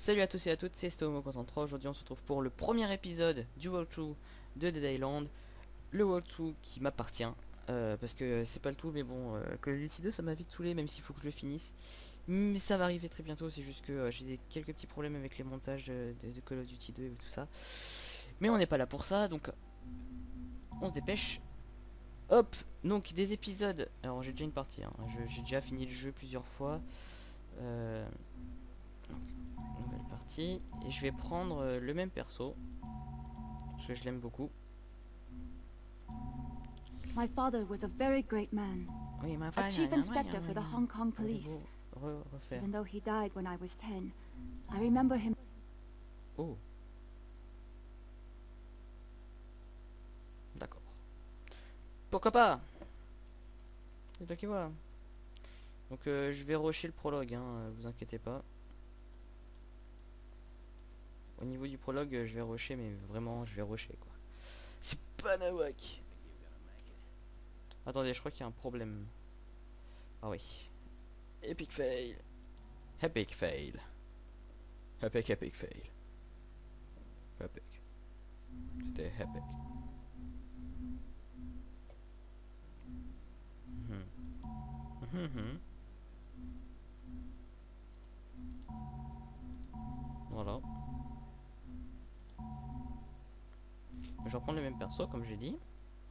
Salut à tous et à toutes, c'est Stomo63. Aujourd'hui on se retrouve pour le premier épisode du walkthrough de Dead Island. Le walkthrough qui m'appartient, parce que c'est pas le tout, mais bon, Call of Duty 2 ça m'a vite saoulé, même s'il faut que je le finisse. Mais ça va arriver très bientôt, c'est juste que j'ai quelques petits problèmes avec les montages de Call of Duty 2 et tout ça. Mais on n'est pas là pour ça, donc on se dépêche. Hop, donc des épisodes. Alors j'ai déjà une partie, hein. J'ai déjà fini le jeu plusieurs fois. Donc, nouvelle partie. Et je vais prendre le même perso, parce que je l'aime beaucoup. My father was a very great man, Oui, ma a chief inspector for the Hong Kong police. Refaire. Even though he died when I was 10, I remember him. Oh. D'accord. Pourquoi pas? C'est toi qui vois. Donc je vais rusher le prologue, hein, vous inquiétez pas. Au niveau du prologue, je vais rusher, mais vraiment, je vais rusher quoi. C'est pas nawak. Attendez, je crois qu'il y a un problème. Ah oui. Epic fail. Epic fail. Epic fail. Epic. C'était epic. Voilà. Je vais reprendre le même perso comme j'ai dit.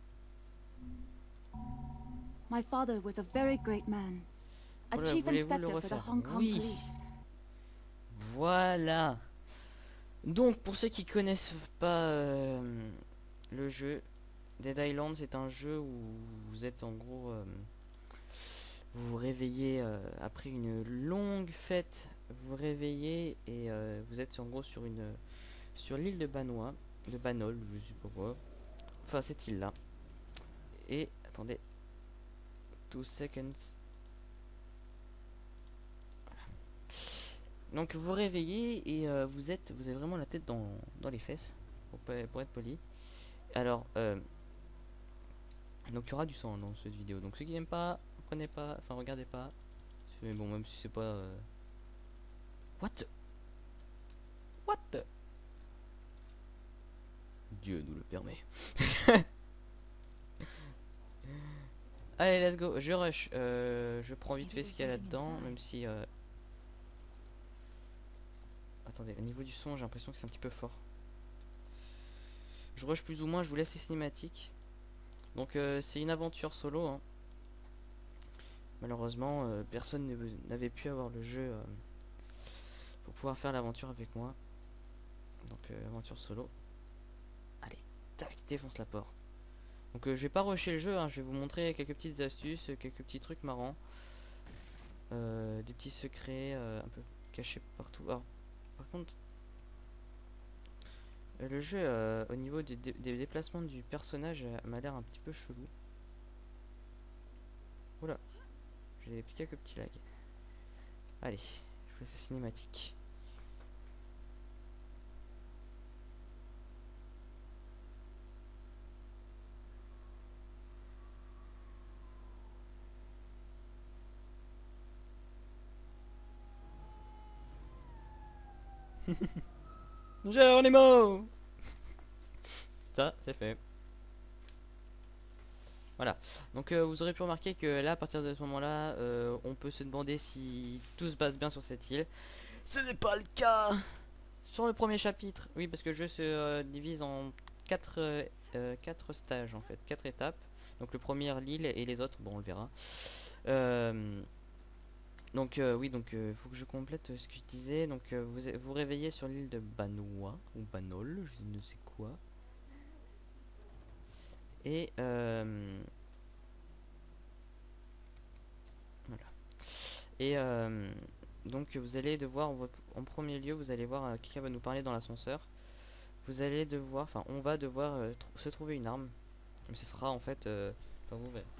My father was a very great man, a Voilà, chief voulez-vous le inspector for the refaire? Hong Kong Oui. police. Voilà. Donc pour ceux qui connaissent pas le jeu, Dead Island c'est un jeu où vous êtes en gros vous vous réveillez après une longue fête, vous vous réveillez et vous êtes en gros sur l'île de Banol, je sais pas quoi. Enfin cette île là. Et attendez 2 seconds. Donc vous vous réveillez et vous avez vraiment la tête dans les fesses, pour être poli. Alors, donc il y aura du sang dans cette vidéo. Donc ceux qui n'aiment pas, prenez pas, enfin regardez pas. Mais bon, même si c'est pas... What? What? Dieu nous le permet. Allez, let's go. Je rush. Je prends vite fait ce qu'il y a là-dedans, même si... Attendez, au niveau du son, j'ai l'impression que c'est un petit peu fort. Je rush plus ou moins, je vous laisse les cinématiques. Donc c'est une aventure solo, hein. Malheureusement, personne n'avait pu avoir le jeu pour pouvoir faire l'aventure avec moi. Donc aventure solo. Allez, tac, défonce la porte. Donc je vais pas rusher le jeu, hein. Je vais vous montrer quelques petites astuces, quelques petits trucs marrants. Des petits secrets un peu cachés partout. Alors, par contre, le jeu au niveau des déplacements du personnage m'a l'air un petit peu chelou. Oula, j'ai quelques petits lags. Allez, je fais sa cinématique. Geronimo. Ça, c'est fait. Voilà. Donc vous aurez pu remarquer que là, à partir de ce moment-là, on peut se demander si tout se passe bien sur cette île. Ce n'est pas le cas sur le premier chapitre. Oui, parce que le jeu se divise en 4 stages en fait, 4 étapes. Donc le premier, l'île, et les autres, bon, on le verra. Donc oui, donc faut que je complète ce que je disais. Donc vous vous réveillez sur l'île de Banois ou Banol, je ne sais quoi. Et voilà. Et donc vous allez devoir en premier lieu, vous allez voir quelqu'un va nous parler dans l'ascenseur. Vous allez devoir, enfin on va devoir se trouver une arme. Mais ce sera en fait, enfin vous verrez.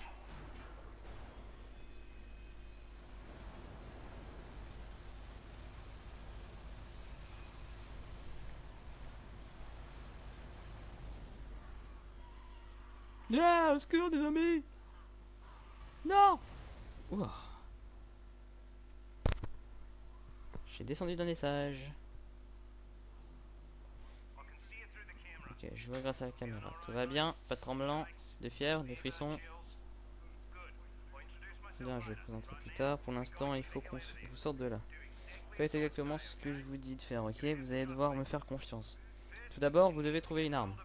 Ah, au secours des amis. Non. Ouah. J'ai descendu d'un des sages. Ok, je vois grâce à la caméra. Tout va bien, pas de tremblement, de fièvre, de frissons. Bien, je vais présenter plus tard. Pour l'instant, il faut qu'on vous sorte de là. Faites exactement ce que je vous dis de faire, ok? Vous allez devoir me faire confiance. Tout d'abord, vous devez trouver une arme.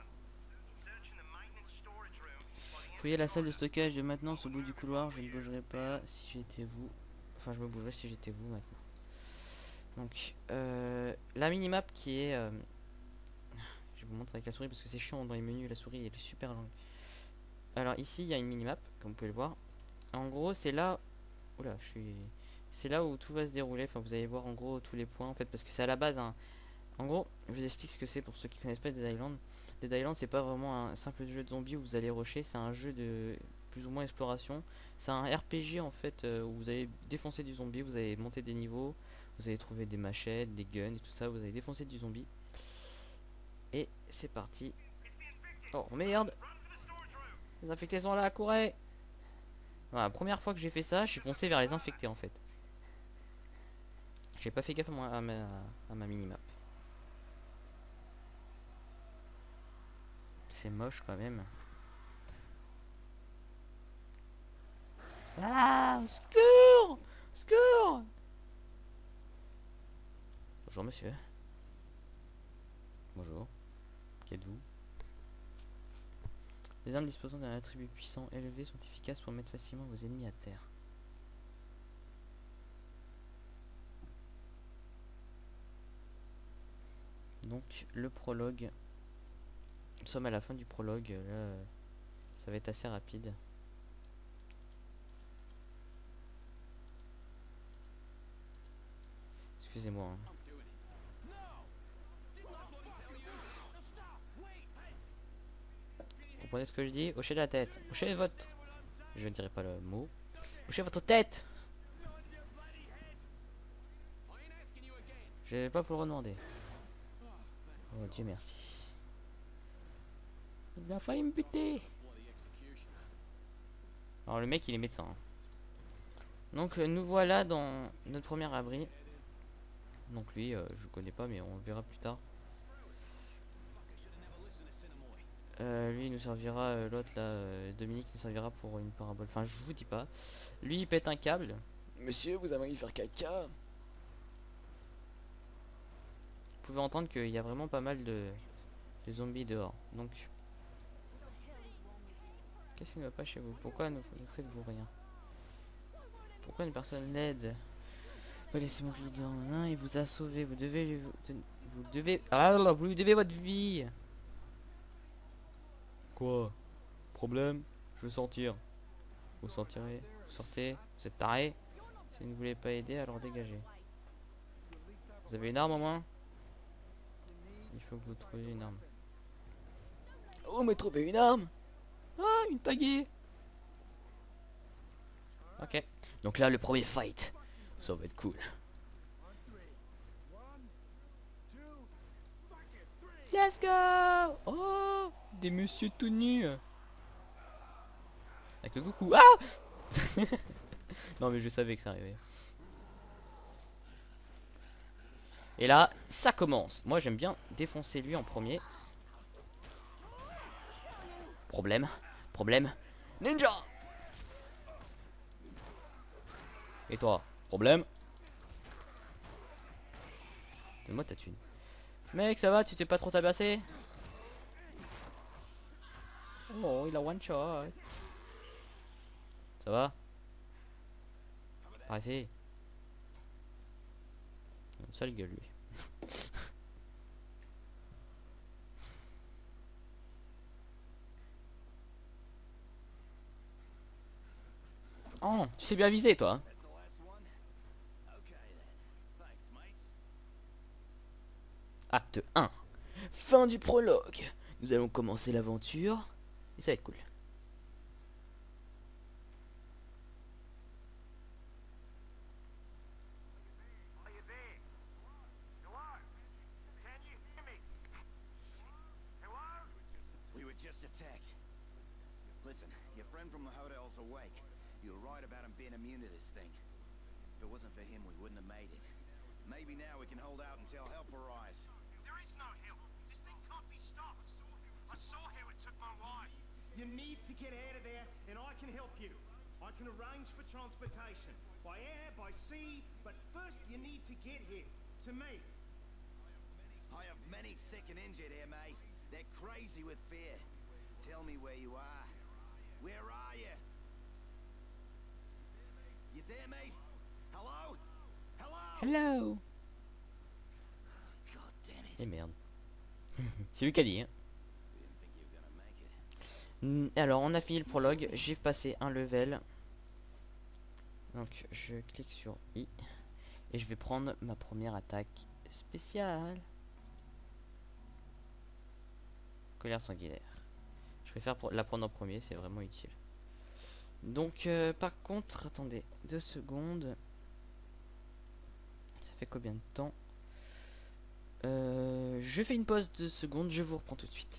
Fouillez la salle de stockage de maintenance au bout du couloir. Je ne bougerai pas si j'étais vous. Enfin, je me bougerai si j'étais vous maintenant. Donc, la minimap qui est... je vous montre avec la souris parce que c'est chiant dans les menus. La souris elle est super longue. Alors ici, il y a une minimap, comme vous pouvez le voir. En gros, c'est là... Oula, je suis... C'est là où tout va se dérouler. Enfin, vous allez voir en gros tous les points en fait, parce que c'est à la base un... En gros, je vous explique ce que c'est pour ceux qui connaissent pas Dead Island. Dead Island, c'est pas vraiment un simple jeu de zombies où vous allez rusher, c'est un jeu de plus ou moins exploration. C'est un RPG en fait où vous allez défoncer du zombie, vous allez monter des niveaux, vous allez trouver des machettes, des guns et tout ça, vous allez défoncer du zombie. Et c'est parti. Oh merde! Les infectés sont là, courez! Voilà, première fois que j'ai fait ça, je suis foncé vers les infectés en fait. J'ai pas fait gaffe à ma minimap. C'est moche quand même. Ah, au secours! Au secours! Bonjour monsieur. Bonjour. Qui êtes-vous? Les armes disposant d'un attribut puissant élevé sont efficaces pour mettre facilement vos ennemis à terre. Donc le prologue. Nous sommes à la fin du prologue. Là, ça va être assez rapide. Excusez-moi. Hein. Vous comprenez ce que je dis? Hochez la tête. Hochez votre... Je ne dirai pas le mot. Hochez votre tête. Je vais pas vous le redemander. Oh Dieu merci. Il a failli me buter. Alors le mec il est médecin. Hein. Donc nous voilà dans notre premier abri. Donc lui je connais pas mais on le verra plus tard. Lui il nous servira, l'autre là, Dominique nous servira pour une parabole. Enfin je vous dis pas. Lui il pète un câble. Monsieur vous avez envie de faire caca? Vous pouvez entendre qu'il y a vraiment pas mal de zombies dehors. Donc qu'est-ce qui ne va pas chez vous? Pourquoi ne faites-vous rien? Pourquoi une personne l'aide? Laissez mon fils dans l'un, il vous a sauvé. Vous devez vous lui devez votre vie. Quoi? Problème? Je veux sortir. Vous sortirez. Vous sortez. Vous êtes taré. Si vous ne voulez pas aider, alors dégagez. Vous avez une arme au moins? Il faut que vous trouviez une arme. Oh mais trouvez une arme. Ah une pagaie. Ok. Donc là le premier fight. Ça va être cool. Let's go. Oh des messieurs tout nus. Avec le coucou. Ah. Non mais je savais que ça arrivait. Et là, ça commence. Moi j'aime bien défoncer lui en premier. Problème. Problème. Ninja. Et toi? Problème. Donne-moi ta thune. Mec ça va, tu t'es pas trop tabassé? Oh il a one shot. Ça va? Par ici. Une sale gueule lui. Oh, tu sais bien viser toi. Acte 1. Fin du prologue. Nous allons commencer l'aventure. Et ça va être cool. Just attacked. Listen, your friend from the hotel's awake. You were right about him being immune to this thing. If it wasn't for him, we wouldn't have made it. Maybe now we can hold out until help arrives. There is no help. This thing can't be stopped. You need to get out of there, and I can help you. I can arrange for transportation by air, by sea, but first you need to get here to me. I have many sick and injured here, mate. They're crazy with fear. Tell me where you are. Where are you? You there, mate? Hello? Hello? Hello. God damn it. Et merde. C'est lui qui a dit, hein. Didn't think you were gonna make it. Alors on a fini le prologue, j'ai passé un level. Donc je clique sur I. Et je vais prendre ma première attaque spéciale. Colère sanguinaire. Je préfère la prendre en premier, c'est vraiment utile. Donc par contre, attendez 2 secondes. Ça fait combien de temps? Je fais une pause de 2 secondes, je vous reprends tout de suite.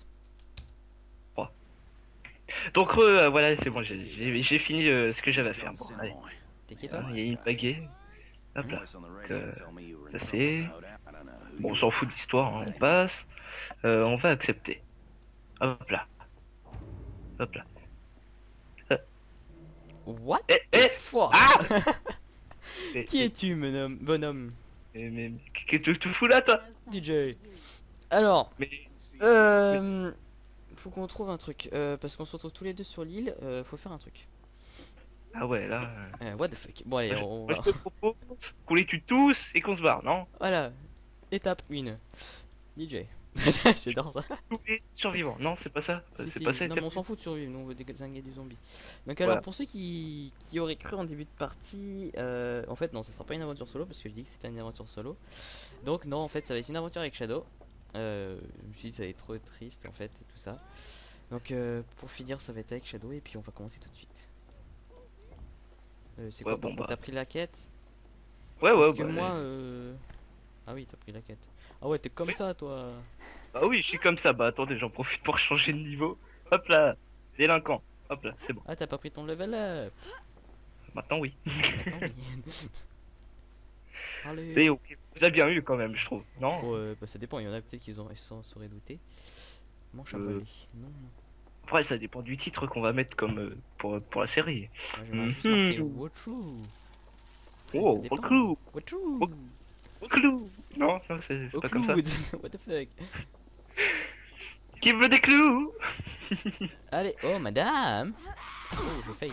Donc voilà, c'est bon, j'ai fini ce que j'avais à faire. Bon, allez, T'inquiète hein, pas. il y a une baguette. Hop là. Voice on the radio tell me you were in ça, trouble c'est- in the hideout. I don't know who Bon, on you s'en fout de l'histoire, hein, on passe. On va accepter. Hop là. Hop là. What Eh, the eh, fuck? ah Qui es-tu, bonhomme? mais qu'est-ce que tu fous là, toi? DJ. Alors, Mais faut qu'on trouve un truc. Parce qu'on se retrouve tous les deux sur l'île, faut faire un truc. ah ouais, là. What the fuck. Bon allez, on Moi, va. je te propose qu'on les tue tous et qu'on se barre, non? Voilà. Étape 1. DJ. J'adore ça. Tous les survivants. Non, c'est pas ça. Si, C'est si. pas ça. Non, mais on s'en fout de survivre, nous on veut désinguer du zombie. Donc alors Voilà. pour ceux qui auraient cru en début de partie, en fait non, ce sera pas une aventure solo parce que je dis que c'était une aventure solo. Donc non, en fait ça va être une aventure avec Shadow. Je me suis dit ça va être trop triste en fait et tout ça. Donc pour finir ça va être avec Shadow et puis on va commencer tout de suite. C'est quoi Ouais, par bon, contre, bah. t'as pris la quête? Ouais, ouais, Parce que bah, moi ah oui t'as pris la quête. Ah ouais t'es comme ça toi. Ah oui, je suis comme ça. Bah attendez, j'en profite pour changer de niveau. Hop là, délinquant. Hop là, c'est bon. Ah t'as pas pris ton level up. Maintenant oui. Attends, oui. Allez. Et ok, vous avez bien eu quand même, je trouve. Non? Ouais, bah ça dépend, il y en a peut-être qui s'en seraient doutés. Manche à voler. Non, non. Après, ça dépend du titre qu'on va mettre comme pour la série. Moi j'aimerais juste marquer Mhm. Wachoo. Oh, Ça dépend. Reclou, Wachoo. Reclou. Non, non, c'est pas comme ça. Oakwood. What the fuck. Qui veut des clous? Allez, oh madame. Oh, je fail.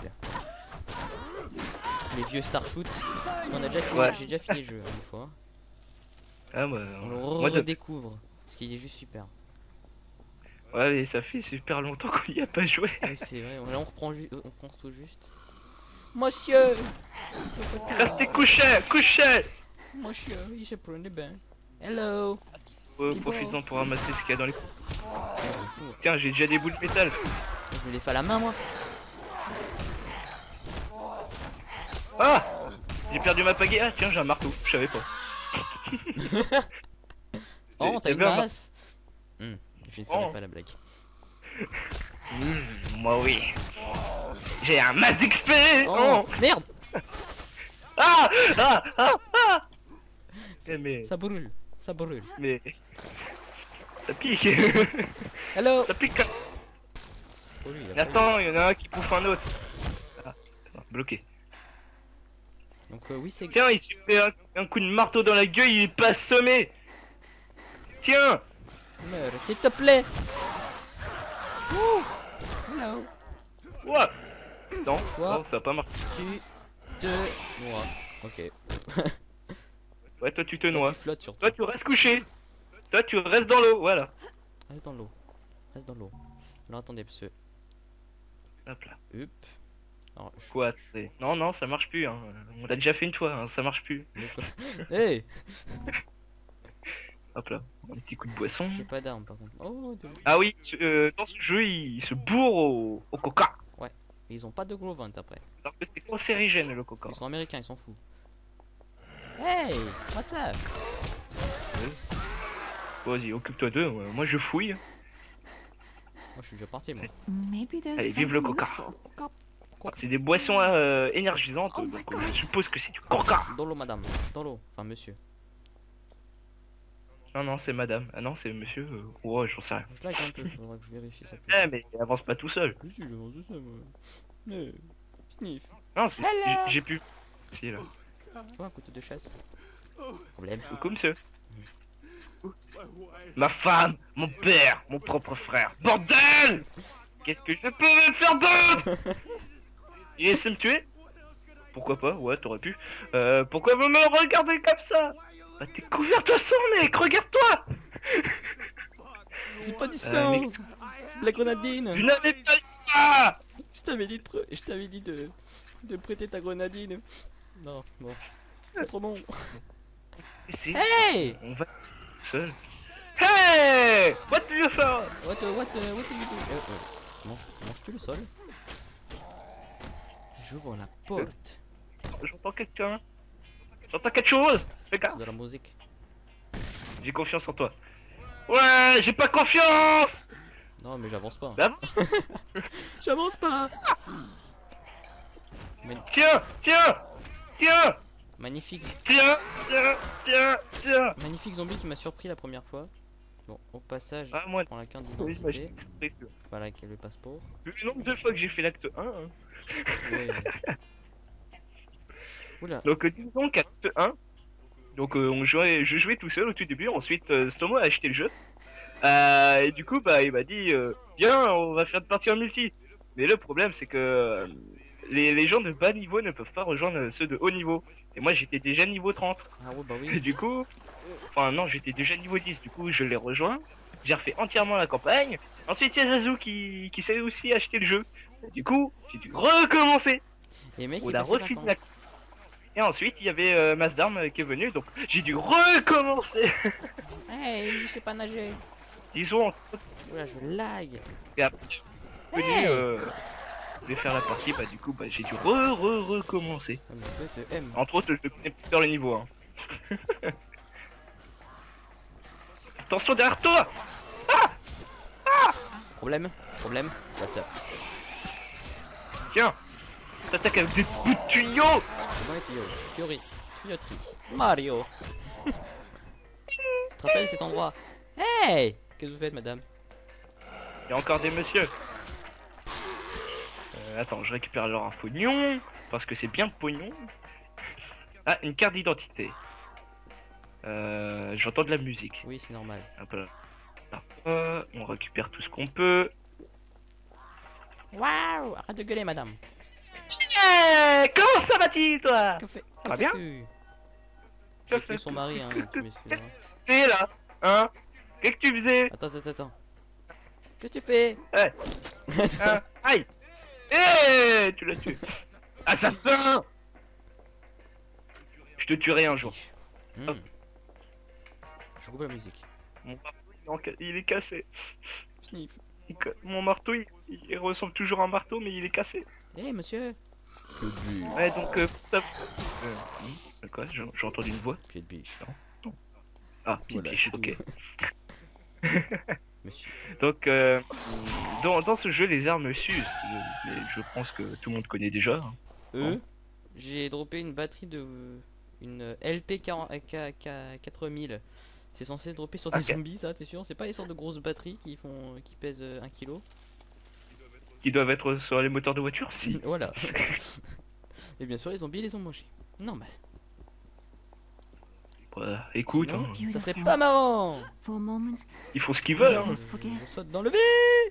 Les vieux Star Shoot. Parce qu'on a déjà fini, Ouais. j'ai déjà fini le jeu une fois. Ah, moi, On le moi de- redécouvre. Parce qu'il est juste super. Ouais, mais ça fait super longtemps qu'on y a pas joué. Oui, c'est vrai, là on reprend, on reprend tout juste. Monsieur. Restez couché. Monsieur, il se prend des bains. Hello. Profites-en pour ramasser ce qu'il y a dans les coups. Tiens, j'ai déjà des boules de métal. Je les fais à la main moi. Ah, j'ai perdu ma pagaie. Ah, tiens, j'ai un marteau. Je savais pas. Oh, t'as une bien, masse. Je ne ferai Oh. pas la blague. Moi oui. J'ai un masse d'XP. Oh, merde. Ah, ah, ah, ah. Mais, Ça brûle. Ça brûle. mais, ça pique. Hello. Ça pique. Oh, lui, il a pas Attends, il y en a un qui bouffe un autre. Ah, non, bloqué. eu. Donc oui c'est. Tiens, il se fait un coup de marteau dans la gueule, il est pas assommé. Tiens. Meurs, s'il te plaît. Ouh. Hello. Ouah. Non, Quoi non, ça va pas marché. Tu te noies. Ok. Ouais, toi tu te Tu noies. flottes sur Toi tu restes couché. Toi tu restes dans l'eau, voilà. Reste dans l'eau. Reste dans l'eau. Alors attendez parce que. Hop là. Hop. Alors, Quoi c'est- Non, non, ça marche plus. Hein. On l'a déjà fait une fois, hein, ça marche plus. Hey. Hop là, un petit coup de boisson. J'ai pas d'arme par contre. Oh, Ah oui, dans ce jeu, il se bourre au coca. ils ont pas de gros ventre après. Alors que c'est cancérigène le coca. Ils sont américains, ils s'en foutent. Hey, what's up? Vas-y, occupe-toi d'eux, moi je fouille. Moi je suis déjà parti moi. Maybe there's Allez, vive le something coca. useful. C'est des boissons énergisantes, Oh my donc God. je suppose que c'est du coca. Dans l'eau madame. Dans l'eau. Enfin monsieur. Non, non, c'est madame. Ah non, c'est monsieur. Ouais, j'en sais rien. Je lag un peu, faudra que je vérifie ça. Eh, mais il avance pas tout seul. Oui, si, j'avance ça, moi. Mais... Sniff. Non, Hello. j'ai pu. Si, là. Oh, un couteau de chasse. Problème. Coucou, monsieur. Ma femme, mon père, mon propre frère. Bordel! Qu'est-ce que je peux faire d'autre? Il essaie de me tuer? Pourquoi pas? Ouais, t'aurais pu. Pourquoi vous me regardez comme ça? Bah, t'es couvert de sang, mec! Regarde-toi! C'est pas du sang, mec. c'est de la grenadine. Je n'avais pas dit ça! Je t'avais dit de prêter ta grenadine. Non, bon. C'est trop bon. Si, Hey! on va seul. Hey! What do you think? What do you do? Mange-tu le sol? J'ouvre la porte. J'entends quelqu'un. J'entends quelque chose. Fais gaffe. C'est de la musique. J'ai confiance en toi. Ouais, j'ai pas confiance. Non, mais j'avance pas. Bah, J'avance pas. tiens, tiens, tiens, Magnifique. tiens, tiens, tiens, tiens. Magnifique zombie qui m'a surpris la première fois. Bon, au passage, Ah, moi, je prends la carte oui, d'identité. j'ai Voilà, quel est le passeport. le nombre de fois que j'ai fait l'acte 1. Hein. Ouais. Oula. Donc, disons qu'acte 1. Donc, je jouais tout seul au tout début. Ensuite, Stomo a acheté le jeu. Et du coup, bah, il m'a dit viens, on va faire une partie en multi. Mais le problème, c'est que les gens de bas niveau ne peuvent pas rejoindre ceux de haut niveau. Et moi, j'étais déjà niveau 30. Ah ouais, bah Et oui. du coup, enfin, non, j'étais déjà niveau 10. Du coup, je l'ai rejoint. J'ai refait entièrement la campagne. Ensuite, il y a Zazu qui s'est aussi acheté le jeu. Et du coup, j'ai dû recommencer. Et mec, On il a passé refait 50. la. Et ensuite, il y avait Masdarm qui est venu. Donc, j'ai dû recommencer. Hey, je sais pas nager. Disons, Oula, je lag. et après, je suis venu Hey. de faire la partie. Bah, du coup, bah, j'ai dû recommencer. Ah, mais peut-être M. Entre autres, je connais plus faire le niveau. Hein. Attention derrière toi! Problème. What's up? Tiens! T'attaques avec des coups de tuyau! C'est bon les tuyaux. Tuyauterie. Mario. Tu te rappelles cet endroit? Hey! Qu'est-ce que vous faites, madame? Il y a encore des messieurs. Attends, je récupère leur pognon. Parce que c'est bien pognon. Ah, une carte d'identité. J'entends de la musique. Oui, c'est normal. Hop là. On récupère tout ce qu'on peut. Waouh! Arrête de gueuler, madame. Comment ça va-t-il, toi? Que fait? Va bien? J'ai tué son mari, hein, tu m'excuseras. T'es là, hein? Qu'est-ce que tu faisais? Attends. Qu'est-ce que tu fais? Ouais. Hein? Aïe! Eh, tu l'as tué. Assassin! Je te tuerai un jour. Hmm. Je coupe la musique. Mon marteau, il est cassé. Sniff. Mon marteau, il ressemble toujours à un marteau, mais il est cassé. Eh, monsieur. Ouais, donc, ça... quoi? J'ai entendu une voix. Pied de biche. Ah, pied Voilà, de biche, c'est ok. Monsieur. Donc, dans ce jeu, les armes s'usent. Je pense que tout le monde connaît déjà. Hein. J'ai droppé une batterie de... Une LP 4000. C'est censé dropper sur des Ok. zombies, ça, t'es sûr? C'est pas les sortes de grosses batteries qui pèsent 1 kg? Qui doivent être sur les moteurs de voiture, si. Voilà. Et bien sûr, les zombies les ont mangés. Non, mais Voilà, écoute, Sinon, hein, ça serait Beautiful. pas marrant. For a moment, ils font ce qu'ils veulent. Hein. always forget. On saute dans le vide.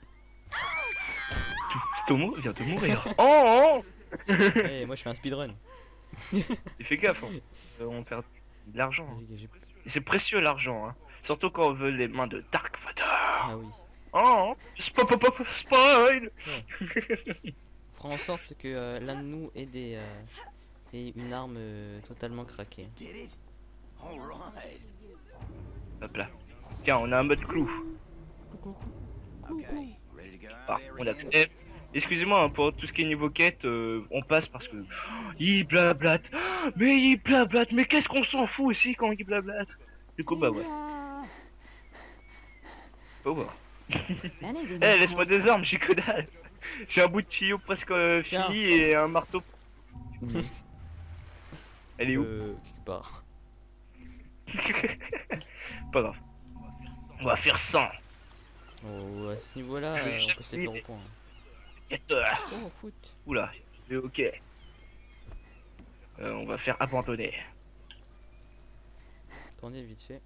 Stomo vient de mourir. Oh, Eh, moi je fais un speedrun. Et fais gaffe, hein. On perd de l'argent. Hein. J'ai- Et c'est précieux l'argent, hein. Surtout quand on veut les mains de Dark Vader. Ah oui. Oh, spoil. Fera en sorte que l'un de nous ait une arme totalement craquée. Did it? All right. Hop là. Tiens, on a un mode clou. Okay. Ready to go Ah, out there on again? accepte. Excusez-moi hein, pour tout ce qui est niveau quête, on passe parce que il blablate. Mais il blablate. Mais qu'est-ce qu'on s'en fout aussi quand il blablate. Du coup, bah ouais. Faut voir. Anything Eh, will laisse-moi help. des armes, j'ai que dalle. J'ai un bout de tuyau presque Tiens. fini et un marteau. Elle est où Quelque part. pas grave. On va faire 100. Oh, à ce niveau-là, Je vais on peut se jamais- faire au point. Oh, foot. Oula, ok. On va faire abandonner. Attendez, vite fait.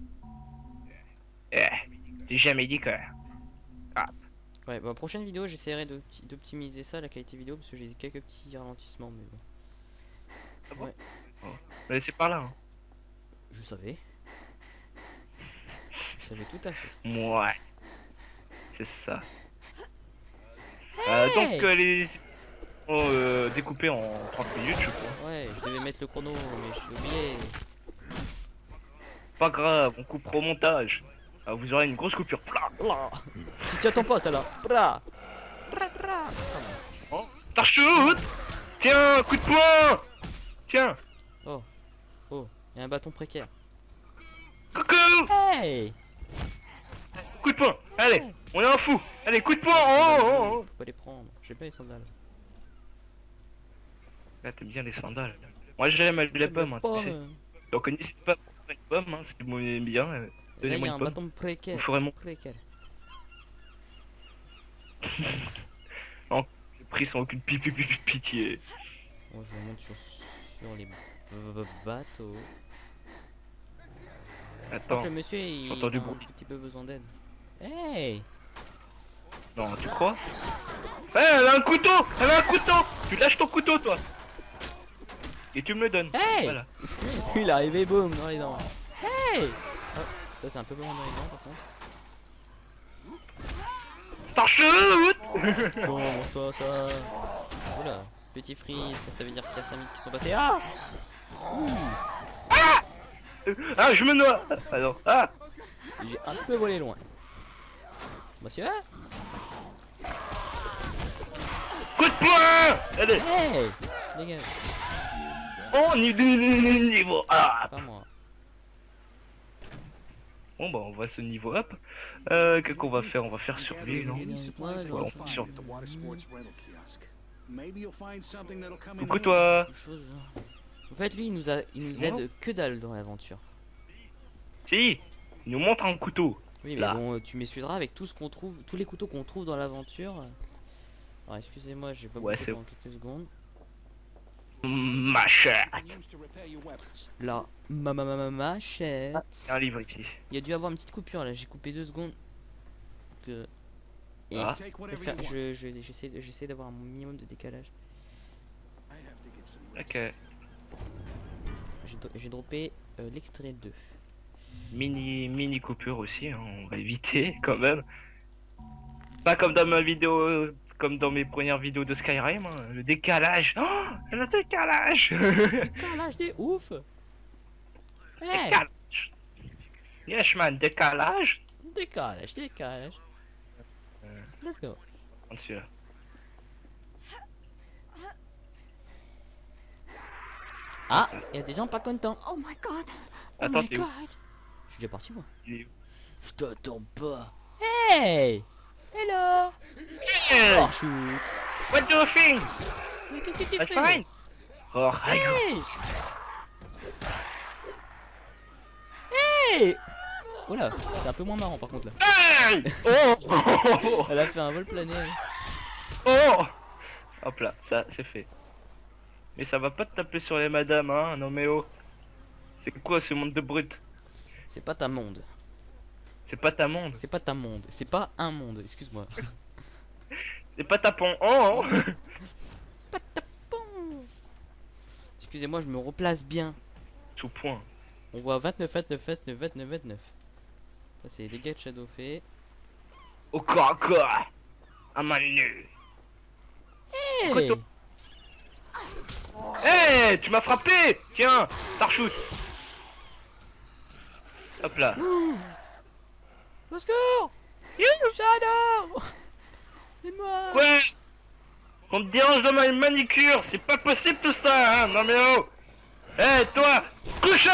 J'ai jamais dit que... Ouais, bah prochaine vidéo, j'essaierai d'optimiser ça, la qualité vidéo, parce que j'ai quelques petits ralentissements, mais bon. Ah bon Ouais. Mais c'est par là. Hein. Je savais. Je savais tout à fait. Ouais. C'est ça. Hey Donc les... découpés en 30 minutes, je crois. Ouais, je devais mettre le chrono, mais j'ai oublié. Pas grave, on coupera au montage. Ah, vous aurez une grosse coupure. Plah. Là. Tu t'y attends pas, celle-là. Bra. Oh. T'as shoot. Tiens, coup de poing. Tiens. Oh, il y a un bâton précaire. Coucou. Hey Coup de poing. Allez, on est un fou. Allez, coup de poing. Oh. Faut pas les prendre. J'ai pas les sandales. Là, t'aimes bien les sandales. Moi, j'aime les pommes. Hein, tu sais. Donc, n'hésitez pas à prendre une pomme, hein, si vous m'aimez bien. Là, il Donnez-moi y a une un pomme. bâton précaire. Vous ferez mon Précaire. prix sans aucune pitié. Bon, je monte sur les bateaux. Je crois Attends, que le monsieur il j'entends a du un bruit. petit peu besoin d'aide. Hey non, tu crois? Elle a un couteau. Elle a un couteau. Tu lâches ton couteau, toi. Et tu me le donnes. Hey Voilà. Il est arrivé, boum, dans les dents. Hey oh, ça c'est un peu loin dans les dents par contre. Star shoot. Bon, mange-toi ça. Oula, petit freeze, ça veut dire qu'il y a 5 minutes qui sont passées. Ah Ah, je me noie. Alors, ah. J'ai un peu volé loin. Monsieur Coup de poing. Allez. Hey dégage, Oh, niveau. Ah. pas moi. Bon, bah, on va ce niveau up. Qu'est-ce qu'on va faire? On va faire sur lui, non? Any supplies Ouais, on you'll fait find sur... at the water sports rental kiosk. Maybe you'll find something that'll come in Coucou handy. toi. Quelque chose, hein. En fait lui il nous aide que dalle dans l'aventure. Si. Il nous montre un couteau. Oui mais Là. bon tu m'excuseras avec tout ce qu'on trouve, tous les couteaux qu'on trouve dans l'aventure. Alors excusez-moi, j'ai pas Ouais, bougé c'est pendant quelques secondes. Machette. Used to repair your weapons. Là, machette. Il y a un livre ici. Il y a dû avoir une petite coupure là, j'ai coupé 2 secondes. Que... Et Ah. Take je vais whatever faire- you want. j'essaie d'avoir un minimum de décalage. I have to get some rest. Ok. J'ai droppé l'extrait 2. Mini coupure aussi, hein, on va éviter quand même. Pas comme dans ma vidéo, comme dans mes premières vidéos de Skyrim, hein, le décalage. Oh, le décalage. Décalage des ouf. Hey, Décalage. Yes man, décalage. décalage. Let's go. Prends celui-là. Ah, il y a des gens pas contents. Oh my god. Oh Attends, my t'es où? god. Je suis déjà parti moi. Il est où? Je t'attends pas. Hey. Hello. Hey, Oh, chou. what do you think? Mais qu'est-ce que tu I'm fais? fine. Oh, Hey. Hey. Oula, c'est un peu moins marrant par contre là. hey. Oh. Elle a fait un vol plané. Oh. Hop là, ça c'est fait. Mais ça va pas te taper sur les madames, hein, non mais oh. C'est quoi ce monde de brut? C'est pas ta monde. C'est pas ta monde. C'est pas ta monde. C'est pas un monde, excuse-moi. C'est pas ta pont. Oh. Pas ta pont. Excusez-moi, je me replace bien. Tout point. On voit 29. Ça c'est les dégâts de Shadow fait. Au corps à corps. À main nue. Hey. Couteau. Hey, tu m'as frappé. Tiens, Starchute. Hop là. Au secours. Shadow. Aide-moi. Ouais. On me dérange dans ma manicure. C'est pas possible tout ça, hein. Non mais oh. Hey, toi, couche.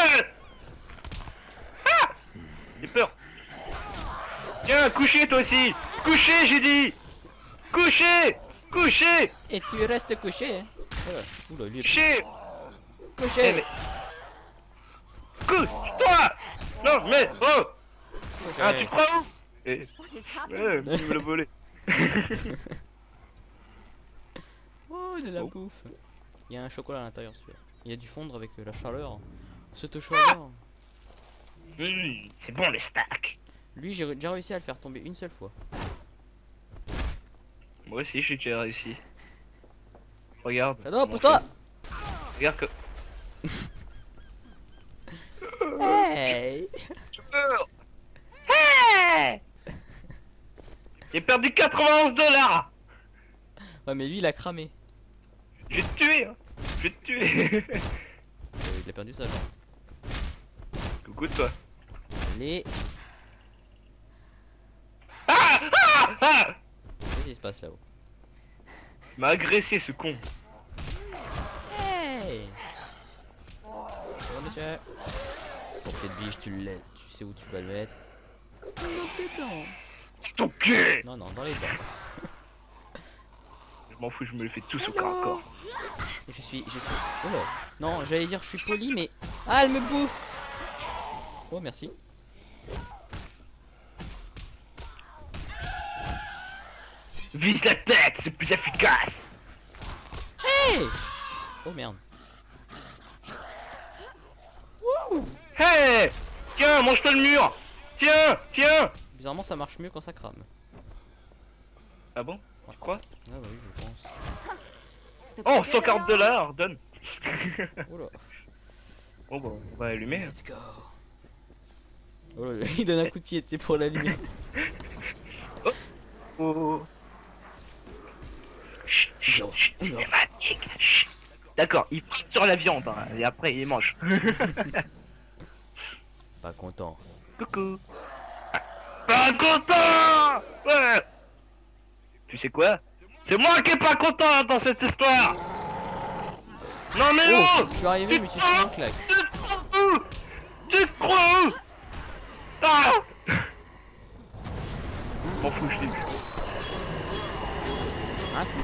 Ah. J'ai peur. Tiens, couchez toi aussi. Couchez, j'ai dit. Couchez. Couchez. Et tu restes couché. Hein. Oula, lui est Couchez. couché. Eh, mais... Couche-toi. Non, mais oh. Ah, Ouais. tu crois où Eh, What is happening? ouais, tu me l'as volé. Oh, de la Oh. bouffe. Il y a un chocolat à l'intérieur, celui-là. Il a dû fondre avec la chaleur. Cette chaleur. C'est bon les stacks. Lui, j'ai déjà réussi à le faire tomber une seule fois. Moi aussi, j'ai déjà réussi. Regarde. Shadow, comment pousse-toi. je fais. Regarde que. Hey. Je meurs. Hey. J'ai perdu 91 $. Ouais, mais lui, il a cramé. Je vais te tuer. Hein. Je vais te tuer. Il a perdu sa jambe. Coucou toi. Allez. Ah, ah. Qu'est-ce qui se passe là-haut? Il m'a agressé ce con. Hey. Bonjour, monsieur. Ton pied de biche, tu le laisses. Tu sais où tu vas le mettre. Dans tes dents. Ton cul. Non, non, dans les dents. Je m'en fous, je me le fais tous au corps à corps. Je suis... Oh là. Non, j'allais dire je suis poli, mais... Ah, elle me bouffe. Oh, merci. Vise la tête, c'est plus efficace. Hey. Oh, merde. Hey. Tiens, mange-toi le mur. Tiens, tiens. Bizarrement, ça marche mieux quand ça crame. Ah bon? Tu crois? Ah bah oui, je pense. The Oh, bigger 140 they are, $, donne. Oh là. Bon bah, on va allumer. Let's go. Oh là, il donne un coup de pied, t'es pour l'allumer. Oh. Chut, chut, Non, chut, non. cinématique. Chut. D'accord, il frappe sur la viande hein, et après il mange. Pas content. Coucou. Pas content. Ouais. Tu sais quoi? C'est moi qui est pas content dans cette histoire. Non mais Oh, oh, je suis arrivé, je me suis pris une claque. tu te crois où? Tu te crois où? Ah. M'en fous, je l'ai vu. Un coup.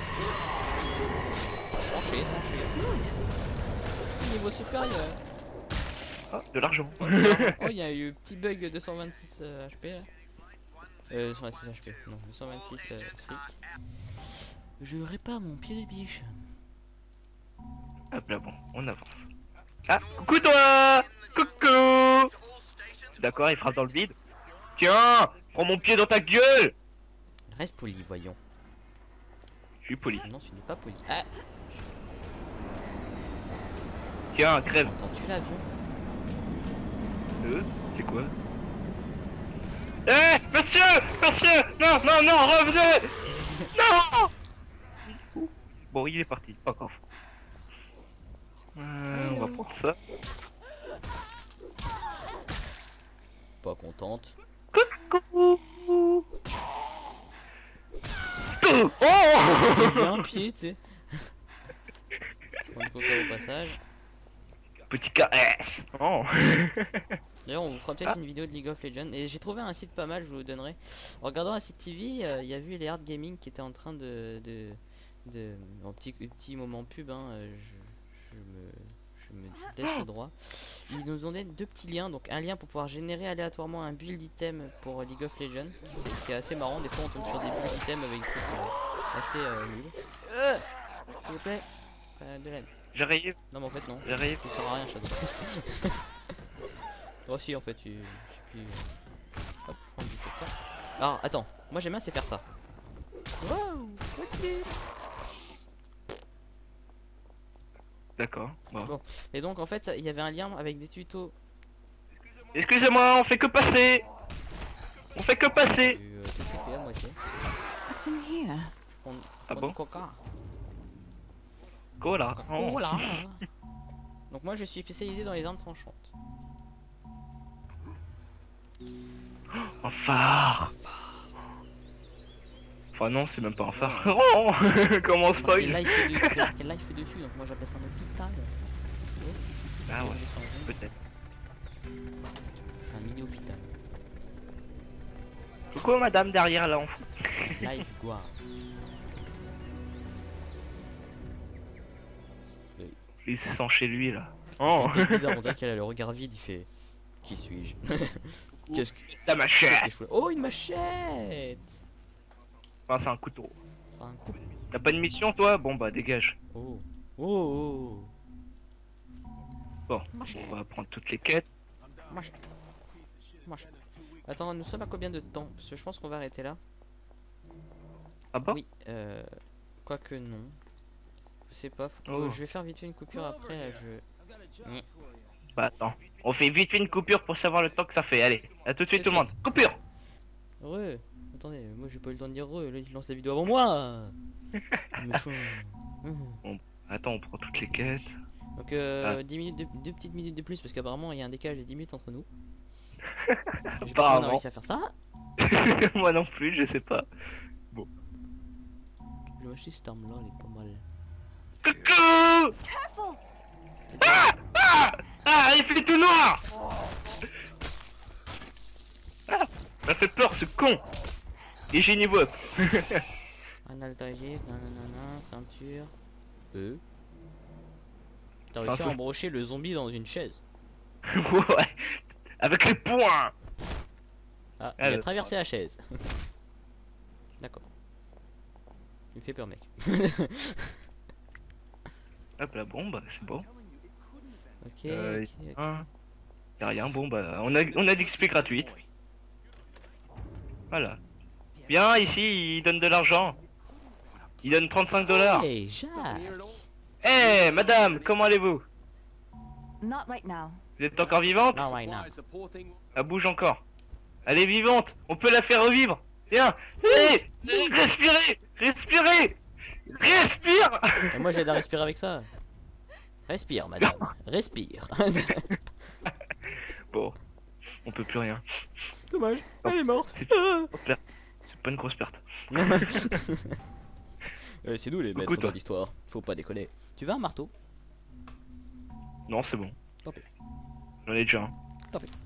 Tranché, tranché. Niveau supérieur. Ah, de l'argent. Oh, il y a eu un petit bug de 126 HP là. 126 HP, non, 226 fric. Je répare mon pied de biche. Hop là, bon, on avance. Ah, coucou toi. Coucou. D'accord, il frappe dans le vide. Tiens, prends mon pied dans ta gueule. Reste poli, voyons. Je suis poli. Non, tu n'es pas poli. Ah, Tiens, crève. entends-tu l'avion? C'est quoi? Eh, monsieur, monsieur, non, non, non, revenez. Non. Bon, il est parti, pas grave. On va prendre ça. Pas contente. Coucou. Oh. J'ai un pied, tu sais. Je prends du coca au passage. Petit KS. Oh. D'ailleurs, on vous fera peut-être une vidéo de League of Legends. Et j'ai trouvé un site pas mal, je vous le donnerai. En regardant la site TV, il y a vu les Hard Gaming qui étaient en train en petit moment pub, hein, je me laisse le droit. Ils nous ont donné deux petits liens, donc un lien pour pouvoir générer aléatoirement un build item pour League of Legends, qui est assez marrant. Des fois on tombe sur des build items avec des trucs assez nuls. S'il vous plaît, de l'aide. J'arrive, Non mais en fait non, j'arrive. ça sert à rien Shadow. Oh si en fait tu... Hop, je prends du coca. Alors attends, moi j'aime bien c'est faire ça. Wow, D'accord. Bon. Bon. Et donc en fait il y avait un lien avec des tutos. Excusez-moi, on fait que passer. On fait que passer. TTP à moitié. What's in here? Je prends Ah du bon? coca. Cola. Oh là. Donc moi je suis spécialisé dans les armes tranchantes. Un phare. Enfin non, c'est même pas un phare. Oh. Comment C'est spoil? marqué life dessus, donc moi j'appelle ça un hôpital. Ah ouais, peut-être. C'est un mini hôpital. Coucou madame derrière là en fou. Life quoi. Il se sent chez lui là. Oh. C'est bizarre, on dirait qu'elle a le regard vide, il fait... Qui suis-je? Qu'est-ce que... La machette. qu'est-ce que je fais? Oh, une machette! Enfin, c'est un couteau. C'est un coup. T'as pas de mission, toi? Bon, bah, dégage. Oh. Oh, oh. Bon, on va prendre toutes les quêtes. Machette. Machette. Attends, nous sommes à combien de temps? Parce que je pense qu'on va arrêter là. Ah bon? Oui, quoique non. Je sais pas, faut que- Oh. je vais faire vite fait une coupure après, Bah, attends. On fait vite fait une coupure pour savoir le temps que ça fait. Allez, à tout de suite, tout le monde. Coupure! Heureux. Attendez, moi j'ai pas eu le temps de dire heureux, là il lance la vidéo avant moi. Méchant. Attends, on prend toutes les quêtes. Donc 10 minutes, deux petites minutes de plus parce qu'apparemment il y a un décalage de 10 minutes entre nous. Je sais pas comment on a Apparemment. réussi à faire ça. Moi non plus, je sais pas. Je vais acheter cette arme là, elle est pas mal. Coucou! Careful! Ah, il fait tout noir! Ah, ça fait peur ce con! Et j'ai niveau up. Un altagique, nanana, ceinture. T'as C'est réussi un à faux- embrocher le zombie dans une chaise. Ouais, avec les poings! Ah, Ah, il a le- traversé la chaise. D'accord. Tu me fais peur mec. Hop la bombe, c'est bon. Ok, Euh, ok, ok. Hein, y'a rien, bon bah on a d'XP gratuite. Voilà. Bien, ici il donne de l'argent. Il donne 35 $. Hey, Jacques! Eh madame, comment allez-vous? Not right now. Vous êtes encore vivante? Non, right now. Elle bouge encore. Elle est vivante, on peut la faire revivre. Viens. Eh, respirez. Respirez. Respire. Et moi j'aide à respirer avec ça. Respire madame, respire. Bon, on peut plus rien. Dommage, elle est morte. C'est Ah. c'est pas une grosse perte. C'est nous les Coucou, maîtres de toi. l'histoire, faut pas déconner. Tu veux un marteau? Non, c'est bon. Tant pis. J'en ai déjà un. Tant pis.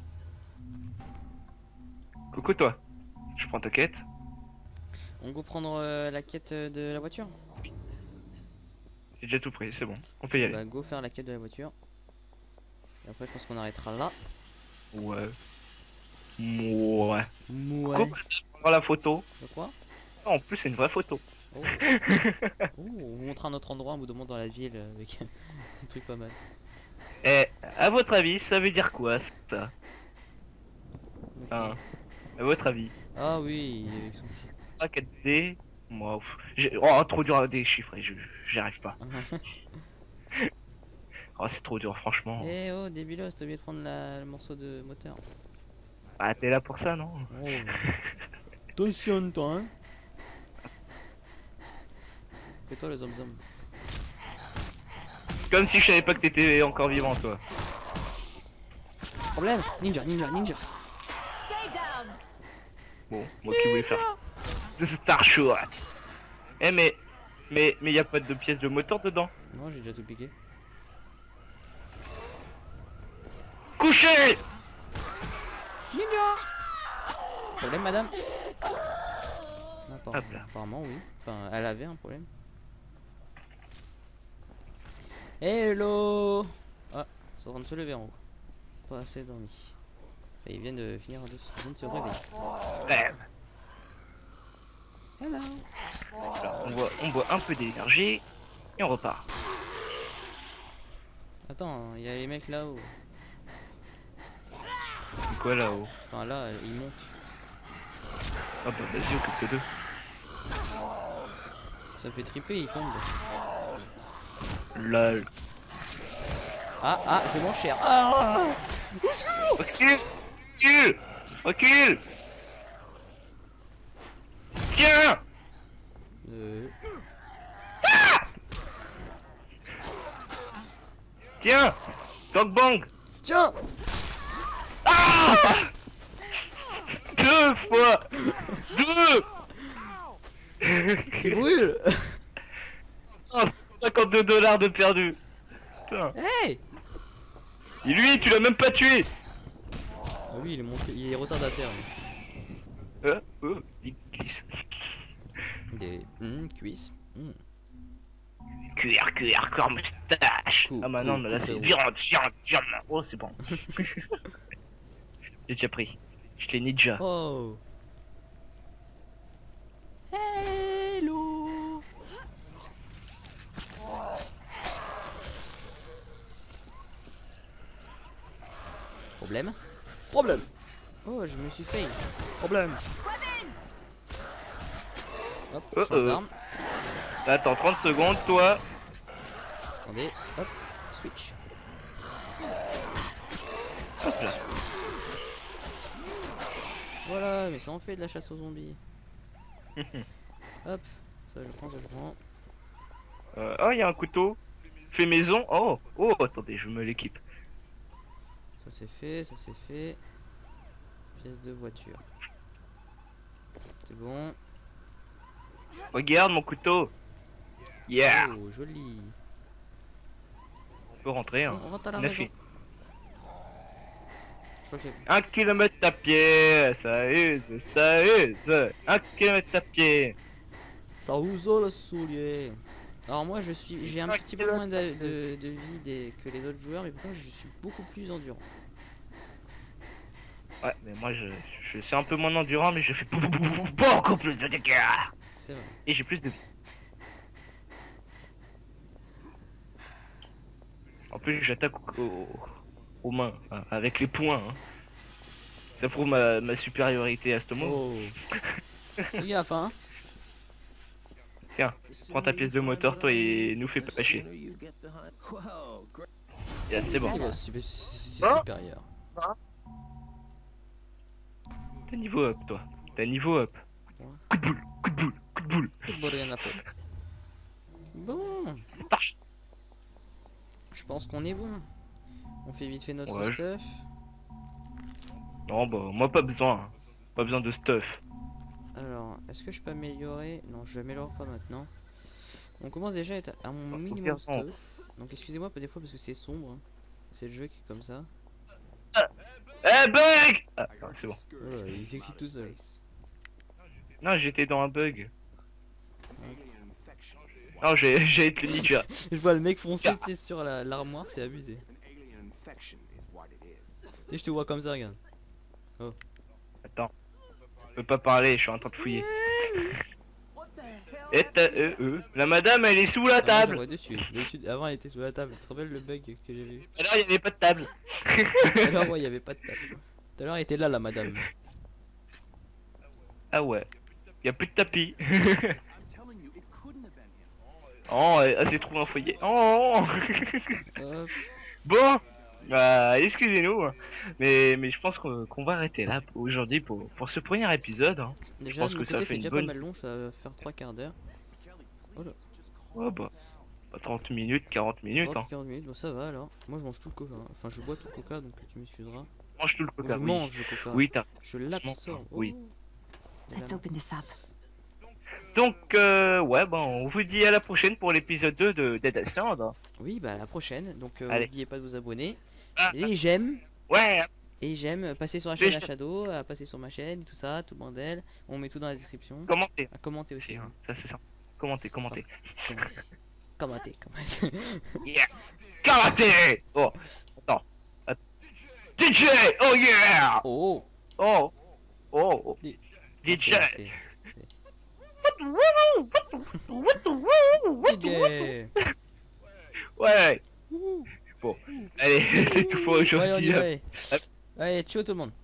Coucou toi. Je prends ta quête. On go prendre la quête de la voiture? J'ai déjà tout pris, c'est bon. On peut y aller. Bah go faire la quête de la voiture. Et après je pense qu'on arrêtera là. Ouais. Ouais. Ouais. Coucou, on prend la photo. De quoi? Ah, en plus, c'est une vraie photo. Oh. Oh, on vous montre un autre endroit, un bout de monde dans la ville avec un truc pas mal. Eh, à votre avis, ça veut dire quoi ça? Enfin, à votre avis. Ah oui, avec son petit- Ah, 4D. Moi, oh, trop dur à déchiffrer, j'y arrive pas. Oh, c'est trop dur, franchement. Eh oh, débilos, t'as oublié de prendre le morceau de moteur. Ah, t'es là pour ça, non? Oh. Attention toi hein. Fais-toi le zom zom. Comme si je savais pas que t'étais encore vivant, toi. Problème. Ninja, ninja, ninja. Stay down! Bon, moi qui voulais faire de Star Short. Eh mais y a pas de pièces de moteur dedans. Non, j'ai déjà tout piqué. Couché. Ninja. Problème madame? Hop là. Apparemment oui. Enfin, elle avait un problème. Hello. Ah, ils sont en train de se lever en haut. Pas assez dormi. Et ils viennent de finir de, ils viennent de se réveiller. Bref. Hello. Alors, on boit un peu d'énergie et on repart. Attends, il y a les mecs là-haut. C'est quoi là-haut? Enfin là, ils montent. Ah bah vas-y, occupe-toi d'eux. Ça fait triper, ils tombent. Lol. Ah, je mange cher. Ah. Recule. Recule. Recule. Tiens. Tiens. Dog bang. Tiens. Ah. Deux fois. Deux. Tu brûles. Oh, 52 $ de perdu. Putain. Hey. Et lui, tu l'as même pas tué. Ah oui, il est monté, il est retardataire. Il glisse. Des cuisses. Cuir, moustache. Cool, Ah bah non, cool, mais là cool, c'est cool. viande. Oh, c'est bon. J'ai déjà pris. Je l'ai ninja. Oh. Hello. Problème. Problème. Oh, je me suis fail. Problème. Hop, change d'arme. Attends 30 secondes, toi. Attendez, hop, switch. Hop là. Voilà, mais ça en fait de la chasse aux zombies. Hop, ça je prends, ça je prends. Oh, il y a un couteau. Fait maison. Oh, oh, attendez, je me l'équipe. Ça c'est fait, ça c'est fait. Pièce de voiture. C'est bon. Regarde mon couteau. Yeah. Oh, joli. On peut rentrer, hein. On rentre à la On a maison. fait Je crois qu'il y a- 1 kilomètre à pied. Ça use, ça use. 1 kilomètre à pied. Ça ouzo le soulier. Alors moi j'ai un petit peu moins de vie que les autres joueurs, mais pourtant je suis beaucoup plus endurant. Ouais, mais moi je suis un peu moins endurant, mais je fais beaucoup plus de dégâts. C'est vrai. Et j'ai plus de... En plus j'attaque aux mains, hein, avec les poings. Hein. Ça prouve ma supériorité à ce moment. Oh. Fais gaffe hein. Tiens, prends ta pièce de moteur toi et nous fais pas chier. Yeah, c'est bon. Il est c'est Hein supérieur. T'as niveau up toi. T'as niveau up. Ouais. Coup de boule, coup de boule, coup de boule. Bon, rien à foutre. Bon, Marche. je pense qu'on est bon. On fait vite fait notre Ouais. stuff. Non bah moi pas besoin. Hein. Pas besoin de stuff. Alors, est-ce que je peux améliorer? Non, je l'améliore pas maintenant. On commence déjà à être à mon Faut minimum faire stuff. Donc excusez-moi des fois parce que c'est sombre. Hein. C'est le jeu qui est comme ça. Eh bug. Ah, c'est bon. Oh, il s'excite tout seul. Non j'étais dans un bug. Non j'ai été le ninja. Je vois le mec foncer tu sais, sur l'armoire, c'est abusé. Et je te vois comme ça, regarde. Attends. Je peux pas parler, je suis en train de fouiller. Et la madame elle est sous la Ah, moi, je la table. vois dessus. D'habitude, avant elle était sous la table. Tu te rappelles le bug que j'ai vu? Alors il y avait pas de table. Alors ouais, il y avait pas de table. Tout à l'heure elle était là la madame. Ah ouais. Y a plus de tapis. Oh, elle s'est trouvé un foyer. Oh. Hop. Bon. Excusez-nous, hein. mais je pense qu'on va arrêter là aujourd'hui pour ce premier épisode. Hein. Déjà, pense de que mon ça côté fait c'est une déjà bonne- pas mal long, ça va faire 3 quarts d'heure. Oh là, Oh bah, 30 minutes, 40 minutes. 30, Hein. 40 minutes, bon ça va alors. Moi je mange tout le coca, hein. Enfin je bois tout le coca donc tu m'excuseras. Mange tout le Ou coca. je Oui. mange le coca. Oui, t'as. Je l'absorbe. Oui. Oh. De Let's la- open this up. Donc, ouais, bon, on vous dit à la prochaine pour l'épisode 2 de Dead Island. Oui, bah à la prochaine. Donc Allez. n'oubliez pas de vous abonner. Ah. Et j'aime. Ouais, Et j'aime passer sur la Mais chaîne à je- Shadow, à passer sur ma chaîne, tout ça, tout le bordel. On met tout dans la description. commentez. À commenter aussi. Hein. Ça c'est ça. Commentez, commentez. Commentez. Commentez, commentez. Yeah. Commentez. Oh, attends. DJ, oh yeah. Oh, Oh, oh, Di- DJ. c'est- DJ. Ouais. Bon, allez, c'est tout pour Ouais, on aujourd'hui. y hein. va. Allez, ciao tout le monde.